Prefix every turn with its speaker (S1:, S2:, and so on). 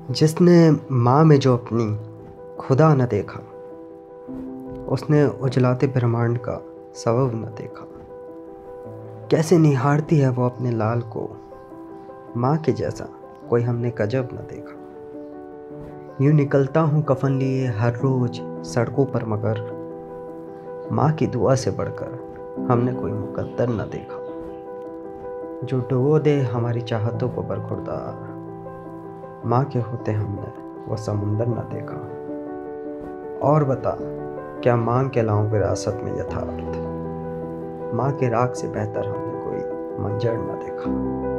S1: जिसने माँ में जो अपनी खुदा न देखा, उसने उजलाते ब्रह्मांड का सबब न देखा। कैसे निहारती है वो अपने लाल को, माँ के जैसा कोई हमने गजब न देखा। यूँ निकलता हूँ कफन लिए हर रोज सड़कों पर, मगर माँ की दुआ से बढ़कर हमने कोई मुकद्दर न देखा। जो डुबो दे हमारी चाहतों को बरखुरदार, माँ के होते हमने वो समुंदर न देखा। और बता क्या मांग के लाऊं विरासत में यथार्थ, माँ के राग से बेहतर हमने कोई मंजर न देखा।